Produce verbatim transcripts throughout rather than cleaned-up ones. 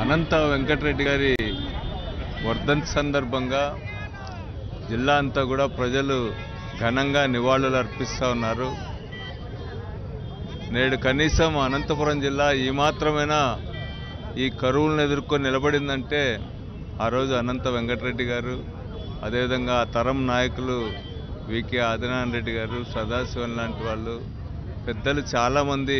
అనంత వెంకటరెడ్డి గారి వర్ధంతి సందర్భంగా జిల్లా అంతా కూడా ప్రజలు ఘనంగా నివాళులు అర్పిస్తూ ఉన్నారు. నేడు కనీసం అనంతపురం జిల్లా ఈ మాత్రమైనా ఈ కరువులను ఎదుర్కొని నిలబడిందంటే ఆ రోజు అనంత వెంకటరెడ్డి గారు, అదేవిధంగా ఆ తరం నాయకులు వికే ఆదినారాయణ రెడ్డి గారు, సదాశివన్ లాంటి వాళ్ళు పెద్దలు చాలామంది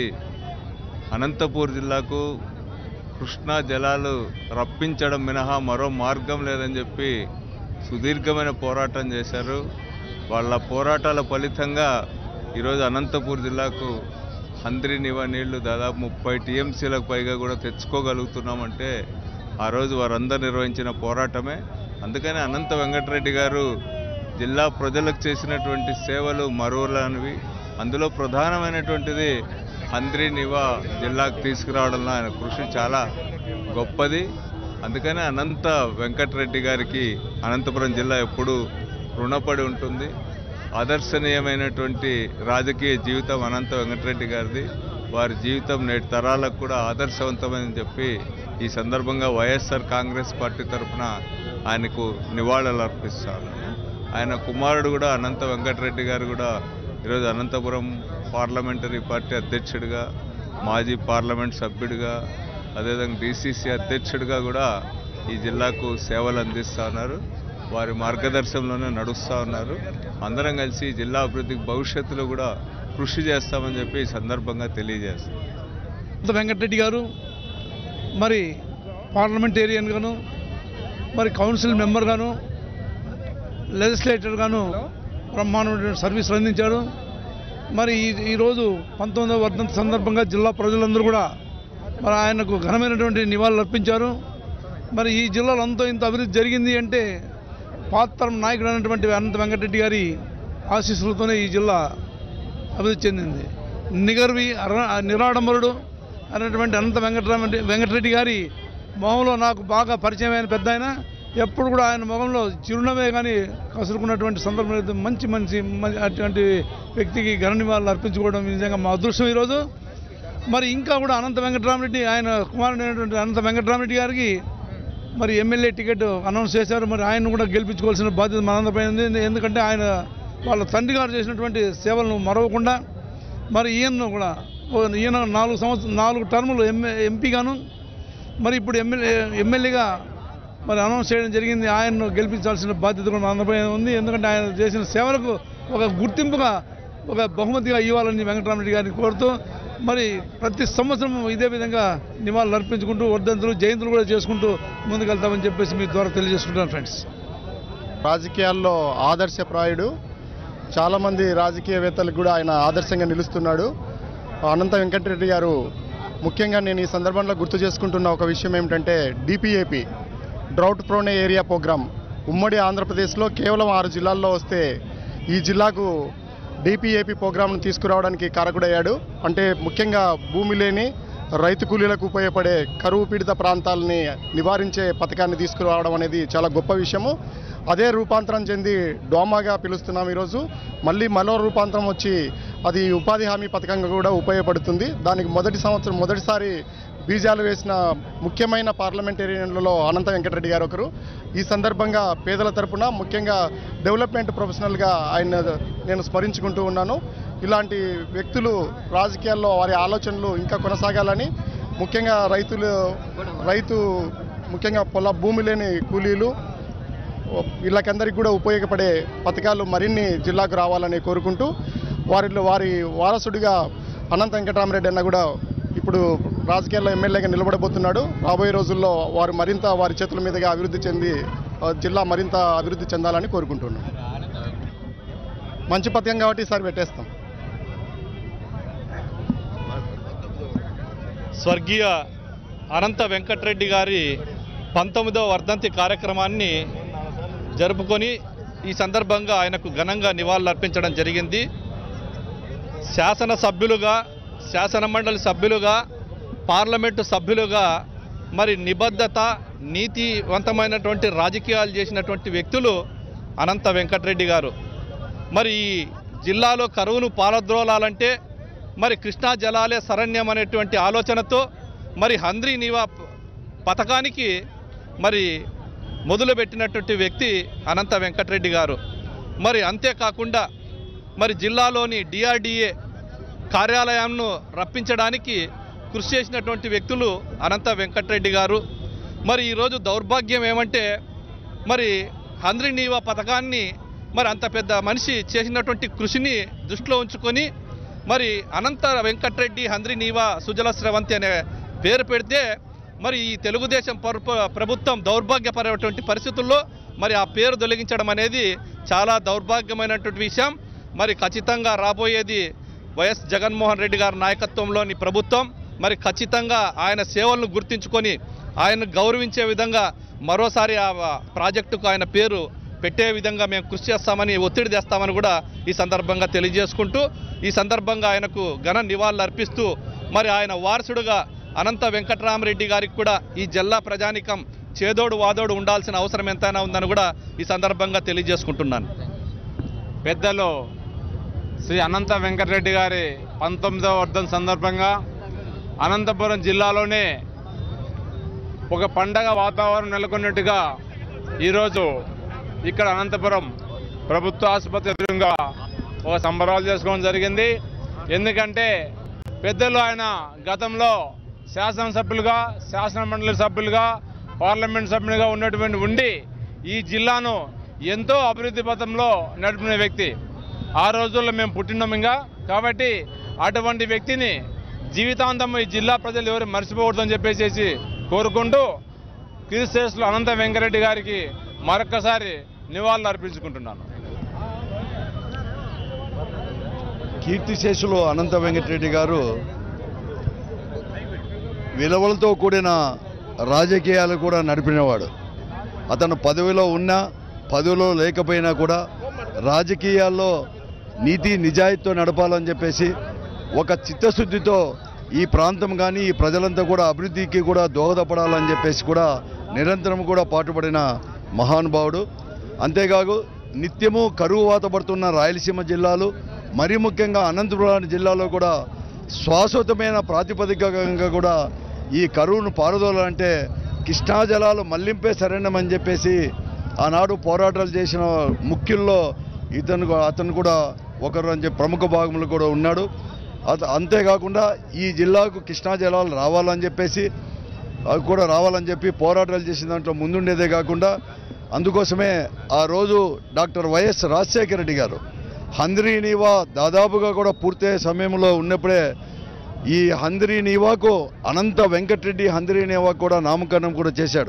అనంతపూర్ జిల్లాకు కృష్ణా జలాలు రప్పించడం మినహా మరో మార్గం లేదని చెప్పి సుదీర్ఘమైన పోరాటం చేశారు. వాళ్ళ పోరాటాల ఫలితంగా ఈరోజు అనంతపూర్ జిల్లాకు హంద్రి నివా నీళ్లు దాదాపు ముప్పై టీఎంసీలకు పైగా కూడా తెచ్చుకోగలుగుతున్నామంటే ఆ రోజు వారందరూ నిర్వహించిన పోరాటమే. అందుకని అనంత వెంకటరెడ్డి గారు జిల్లా ప్రజలకు చేసినటువంటి సేవలు మరువలేనివి. అందులో ప్రధానమైనటువంటిది హంద్రి నివా జిల్లాకు తీసుకురావడంలో ఆయన కృషి చాలా గొప్పది. అందుకని అనంత వెంకటరెడ్డి గారికి అనంతపురం జిల్లా ఎప్పుడూ రుణపడి ఉంటుంది. ఆదర్శనీయమైనటువంటి రాజకీయ జీవితం అనంత వెంకటరెడ్డి గారిది. వారి జీవితం నేటి తరాలకు కూడా ఆదర్శవంతమని చెప్పి ఈ సందర్భంగా వైఎస్ఆర్ కాంగ్రెస్ పార్టీ తరఫున ఆయనకు నివాళులు అర్పిస్తారు. ఆయన కుమారుడు కూడా అనంత వెంకటరెడ్డి గారు కూడా ఈరోజు అనంతపురం పార్లమెంటరీ పార్టీ అధ్యక్షుడిగా, మాజీ పార్లమెంట్ సభ్యుడిగా, అదేవిధంగా డీసీసీ అధ్యక్షుడిగా కూడా ఈ జిల్లాకు సేవలు అందిస్తూ ఉన్నారు. వారి మార్గదర్శనంలోనే నడుస్తూ ఉన్నారు. అందరం కలిసి జిల్లా అభివృద్ధికి భవిష్యత్తులో కూడా కృషి చేస్తామని చెప్పి ఈ సందర్భంగా తెలియజేస్తాం. అనంత వెంకటరెడ్డి గారు మరి పార్లమెంటేరియన్గాను, మరి కౌన్సిల్ మెంబర్గాను, లెజిస్లేటర్గాను బ్రహ్మాండమైన సర్వీసులు అందించారు. మరి ఈ ఈరోజు పంతొమ్మిదవ వర్ధంతి సందర్భంగా జిల్లా ప్రజలందరూ కూడా మరి ఆయనకు ఘనమైనటువంటి నివాళులు అర్పించారు. మరి ఈ జిల్లాలో అంతా ఇంత అభివృద్ధి జరిగింది అంటే పాతరం నాయకుడు అయినటువంటి అనంత వెంకటరెడ్డి గారి ఆశీస్సులతోనే ఈ జిల్లా అభివృద్ధి చెందింది. నిగర్వి నిరాడంబరుడు అనేటువంటి అనంత వెంకటరామ వెంకటరెడ్డి గారి మొహంలో నాకు బాగా పరిచయమైన పెద్ద ఆయన. ఎప్పుడు కూడా ఆయన మొహంలో చిరునవ్వే కానీ కసురుకున్నటువంటి సందర్భం. మంచి మనిషి, అటువంటి వ్యక్తికి ఘన నివాళులు అర్పించుకోవడం నిజంగా మా అదృష్టం ఈరోజు. మరి ఇంకా కూడా అనంత వెంకటరామరెడ్డి ఆయన కుమారుడు అయినటువంటి అనంత వెంకటరామరెడ్డి గారికి మరి ఎమ్మెల్యే టికెట్ అనౌన్స్ చేశారు. మరి ఆయన్ని కూడా గెలిపించుకోవాల్సిన బాధ్యత మనందరిపై ఉంది. ఎందుకంటే ఆయన వాళ్ళ తండ్రి గారు చేసినటువంటి సేవలను మరవకుండా మరి ఈయనను కూడా ఈయన నాలుగు సంవత్సరం నాలుగు టర్ములు ఎంఏ ఎంపీగాను మరి ఇప్పుడు ఎమ్మెల్యే ఎమ్మెల్యేగా మరి అనౌన్స్ చేయడం జరిగింది. ఆయన్ను గెలిపించాల్సిన బాధ్యత కూడా మనందరిపై ఉంది. ఎందుకంటే ఆయన చేసిన సేవలకు ఒక గుర్తింపుగా, ఒక బహుమతిగా ఇవ్వాలని వెంకటరామరెడ్డి గారిని కోరుతూ మరి ప్రతి సంవత్సరం ఇదే విధంగా నివాళులు అర్పించుకుంటూ వర్ధంతులు, జయంతులు కూడా చేసుకుంటూ ముందుకెళ్తామని చెప్పేసి మీ ద్వారా తెలియజేసుకుంటాను. ఫ్రెండ్స్, రాజకీయాల్లో ఆదర్శప్రాయుడు, చాలామంది రాజకీయవేత్తలకు కూడా ఆయన ఆదర్శంగా నిలుస్తున్నాడు అనంత వెంకటరెడ్డి గారు. ముఖ్యంగా నేను ఈ సందర్భంలో గుర్తు చేసుకుంటున్న ఒక విషయం ఏమిటంటే DPAP drought prone area programme ఉమ్మడి ఆంధ్రప్రదేశ్లో కేవలం ఆరు జిల్లాల్లో వస్తే ఈ జిల్లాకు డీపీఏపీ ప్రోగ్రాంను తీసుకురావడానికి కారకుడయ్యాడు. అంటే ముఖ్యంగా భూమి లేని రైతు కూలీలకు ఉపయోగపడే కరువు పీడిత ప్రాంతాలని నివారించే పథకాన్ని తీసుకురావడం అనేది చాలా గొప్ప విషయము. అదే రూపాంతరం చెంది డోమాగా పిలుస్తున్నాం ఈరోజు. మళ్ళీ మరో రూపాంతరం వచ్చి అది ఉపాధి హామీ పథకంగా కూడా ఉపయోగపడుతుంది. దానికి మొదటి సంవత్సరం మొదటిసారి బీజాలు వేసిన ముఖ్యమైన పార్లమెంటేరియన్లలో అనంత వెంకటరెడ్డి గారు ఒకరు. ఈ సందర్భంగా పేదల తరపున ముఖ్యంగా డెవలప్మెంట్ ప్రొఫెషనల్గా ఆయన నేను స్మరించుకుంటూ ఉన్నాను. ఇలాంటి వ్యక్తులు రాజకీయాల్లో వారి ఆలోచనలు ఇంకా కొనసాగాలని, ముఖ్యంగా రైతులు రైతు ముఖ్యంగా పొల భూమి లేని కూలీలు వీళ్ళకందరికీ కూడా ఉపయోగపడే పథకాలు మరిన్ని జిల్లాకు రావాలని కోరుకుంటూ వారిలో వారి వారసుడిగా అనంత వెంకటరామరెడ్డి అన్న కూడా ఇప్పుడు రాజకీయాల్లో ఎమ్మెల్యేగా నిలబడబోతున్నాడు. రాబోయే రోజుల్లో వారు మరింత వారి చేతుల మీదుగా అభివృద్ధి చెంది జిల్లా మరింత అభివృద్ధి చెందాలని కోరుకుంటున్నాను. మంచి పథకం కాబట్టి ఈసారి పెట్టేస్తాం. స్వర్గీయ అనంత వెంకటరెడ్డి గారి పంతొమ్మిదవ వర్ధంతి కార్యక్రమాన్ని జరుపుకొని ఈ సందర్భంగా ఆయనకు ఘనంగా నివాళులు అర్పించడం జరిగింది. శాసనసభ్యులుగా, శాసనమండలి సభ్యులుగా, పార్లమెంటు సభ్యులుగా మరి నిబద్ధత, నీతివంతమైనటువంటి రాజకీయాలు చేసినటువంటి వ్యక్తులు అనంత వెంకటరెడ్డి గారు. మరి ఈ జిల్లాలో కరువును పాలద్రోలాలంటే మరి కృష్ణా జలాలే శరణ్యం అనేటువంటి ఆలోచనతో మరి హంద్రీ నివా పథకానికి మరి మొదలుపెట్టినటువంటి వ్యక్తి అనంత వెంకటరెడ్డి గారు. మరి అంతేకాకుండా మరి జిల్లాలోని డిఆర్డిఏ కార్యాలయంను రప్పించడానికి కృషి చేసినటువంటి వ్యక్తులు అనంత వెంకటరెడ్డి గారు. మరి ఈరోజు దౌర్భాగ్యం ఏమంటే మరి హంద్రీనీవా పథకాన్ని మరి అంత పెద్ద మనిషి చేసినటువంటి కృషిని దృష్టిలో ఉంచుకొని మరి అనంత వెంకటరెడ్డి హంద్రీనీవా సుజల స్రవంతి అనే పేరు పెడితే మరి ఈ తెలుగుదేశం ప్రభుత్వం దౌర్భాగ్యపరమైనటువంటి పరిస్థితుల్లో మరి ఆ పేరు తొలగించడం అనేది చాలా దౌర్భాగ్యమైనటువంటి విషయం. మరి ఖచ్చితంగా రాబోయేది వైఎస్ జగన్మోహన్ రెడ్డి గారి నాయకత్వంలోని ప్రభుత్వం మరి ఖచ్చితంగా ఆయన సేవలను గుర్తించుకొని ఆయన గౌరవించే విధంగా మరోసారి ఆ ప్రాజెక్టుకు ఆయన పేరు పెట్టే విధంగా మేము కృషి చేస్తామని ఒత్తిడి తెస్తామని కూడా ఈ సందర్భంగా తెలియజేసుకుంటూ ఈ సందర్భంగా ఆయనకు ఘన నివాళులు అర్పిస్తూ మరి ఆయన వారసుడుగా అనంత వెంకటరామరెడ్డి గారికి కూడా ఈ జిల్లా ప్రజానికం చేదోడు వాదోడు ఉండాల్సిన అవసరం ఎంతైనా ఉందని కూడా ఈ సందర్భంగా తెలియజేసుకుంటున్నాను. పెద్దలు శ్రీ అనంత వెంకటరెడ్డి గారి పంతొమ్మిదవ వర్ధంతి సందర్భంగా అనంతపురం జిల్లాలోనే ఒక పండగ వాతావరణం నెలకొన్నట్టుగా ఈరోజు ఇక్కడ అనంతపురం ప్రభుత్వ ఆసుపత్రి ఎదురుగా ఒక సంబరాలు చేసుకోవడం జరిగింది. ఎందుకంటే పెద్దలు ఆయన గతంలో శాసనసభ్యులుగా శాసన మండలి సభ్యులుగా పార్లమెంట్ సభ్యులుగా ఉన్నటువంటి ఉండి ఈ జిల్లాను ఎంతో అభివృద్ధి పథంలో నడిపిన వ్యక్తి. ఆ రోజుల్లో మేము పుట్టినాం ఇంకా కాబట్టి అటువంటి వ్యక్తిని జీవితాంతం ఈ జిల్లా ప్రజలు ఎవరు మర్చిపోకూడదని చెప్పేసి కోరుకుంటూ క్రీస్తులో అనంత వెంకటరెడ్డి గారికి మరొకసారి నివాళులు అర్పించుకుంటున్నాను. కీర్తిశేషులు అనంత వెంకటరెడ్డి గారు విలువలతో కూడిన రాజకీయాలు కూడా నడిపినవాడు. అతను పదవిలో ఉన్నా పదవిలో లేకపోయినా కూడా రాజకీయాల్లో నీతి నిజాయితీతో నడపాలని చెప్పేసి ఒక చిత్తశుద్ధితో ఈ ప్రాంతం కానీ ఈ ప్రజలంతా కూడా అభివృద్ధికి కూడా దోహదపడాలని చెప్పేసి కూడా నిరంతరం కూడా పాటుపడిన మహానుభావుడు. అంతేకాదు నిత్యము కరువు వాత పడుతున్న రాయలసీమ జిల్లాలు మరీ ముఖ్యంగా అనంతపురం జిల్లాలో కూడా శాశ్వతమైన ప్రాతిపదికగా కూడా ఈ కరువును పారదోలాలంటే కృష్ణా జలాలు మళ్లింపే సరైనమని చెప్పేసి ఆనాడు పోరాటాలు చేసిన ముఖ్యుల్లో ఇతను అతను కూడా ఒకరు అని చెప్పి ప్రముఖ భాగములు కూడా ఉన్నాడు. అంతేకాకుండా ఈ జిల్లాకు కృష్ణా జలాలు రావాలని చెప్పేసి అవి కూడా రావాలని చెప్పి పోరాటాలు చేసిన దాంట్లో ముందుండేదే కాకుండా అందుకోసమే ఆ రోజు డాక్టర్ వైఎస్ రాజశేఖర రెడ్డి గారు హంద్రీనీవా దాదాపుగా కూడా పూర్తయ్యే సమయంలో ఉన్నప్పుడే ఈ హంద్రీనీవాకు అనంత వెంకటరెడ్డి హంద్రీనీవా కూడా నామకరణం కూడా చేశాడు.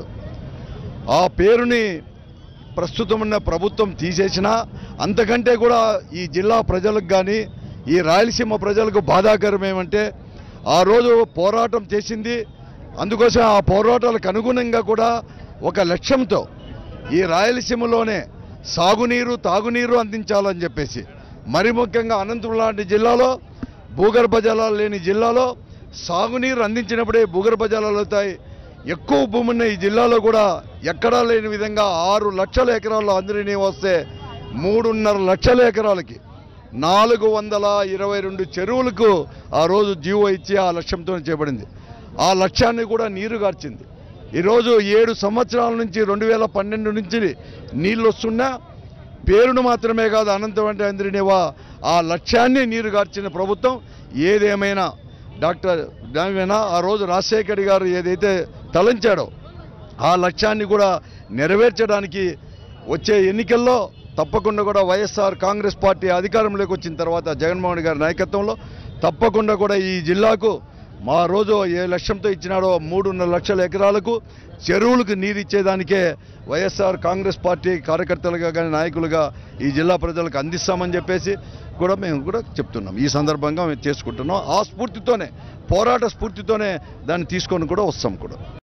ఆ పేరుని ప్రస్తుతం ఉన్న ప్రభుత్వం తీసేసినా అంతకంటే కూడా ఈ జిల్లా ప్రజలకు కానీ ఈ రాయలసీమ ప్రజలకు బాధాకరం ఏమంటే ఆ రోజు పోరాటం చేసింది. అందుకోసం ఆ పోరాటాలకు అనుగుణంగా కూడా ఒక లక్ష్యంతో ఈ రాయలసీమలోనే సాగునీరు తాగునీరు అందించాలని చెప్పేసి మరి ముఖ్యంగా అనంతపురం లాంటి జిల్లాలో భూగర్భ జలాలు లేని జిల్లాలో సాగునీరు అందించినప్పుడే భూగర్భ జలాలు అవుతాయి. ఎక్కువ భూమి ఉన్న ఈ జిల్లాలో కూడా ఎక్కడా లేని విధంగా ఆరు లక్షల ఎకరాల్లో అందరినీ వస్తే మూడున్నర లక్షల ఎకరాలకి నాలుగు వందల ఇరవై రెండు చెరువులకు ఆ రోజు జీవో ఇచ్చి ఆ లక్ష్యంతో చేపడింది. ఆ లక్ష్యాన్ని కూడా నీరు గార్చింది. ఈరోజు ఏడు సంవత్సరాల నుంచి రెండు వేల పన్నెండు నుంచి నీళ్ళు వస్తున్నా పేరును మాత్రమే కాదు అనంతం అంటే అందరినేవా ఆ లక్ష్యాన్ని నీరు గార్చిన ప్రభుత్వం. ఏదేమైనా డాక్టర్ దానివైనా ఆ రోజు రాజశేఖర్ గారు ఏదైతే తలంచాడో ఆ లక్ష్యాన్ని కూడా నెరవేర్చడానికి వచ్చే ఎన్నికల్లో తప్పకుండా కూడా వైఎస్ఆర్ కాంగ్రెస్ పార్టీ అధికారంలోకి వచ్చిన తర్వాత జగన్మోహన్ గారి నాయకత్వంలో తప్పకుండా కూడా ఈ జిల్లాకు మా రోజు ఏ లక్ష్యంతో ఇచ్చినాడో మూడున్నర లక్షల ఎకరాలకు చెరువులకు నీరు ఇచ్చేదానికే వైఎస్ఆర్ కాంగ్రెస్ పార్టీ కార్యకర్తలుగా కానీ నాయకులుగా ఈ జిల్లా ప్రజలకు అందిస్తామని చెప్పేసి కూడా మేము కూడా చెప్తున్నాం. ఈ సందర్భంగా మేము చేసుకుంటున్నాం. ఆ స్ఫూర్తితోనే పోరాట స్ఫూర్తితోనే దాన్ని తీసుకొని కూడా వస్తాం కూడా.